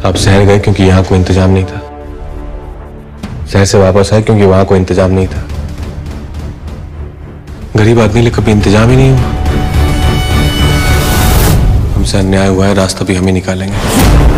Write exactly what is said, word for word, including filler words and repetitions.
आप शहर गए क्योंकि यहाँ कोई इंतजाम नहीं था। शहर से वापस आए क्योंकि वहां कोई इंतजाम नहीं था। गरीब आदमी लिए कभी इंतजाम ही नहीं हुआ। हमसे अन्याय हुआ है, रास्ता भी हम ही निकालेंगे।